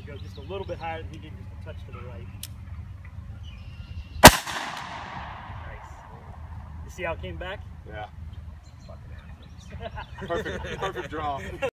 to go just a little bit higher than he did, just a touch to the right. Nice. You see how it came back? Yeah. Perfect draw.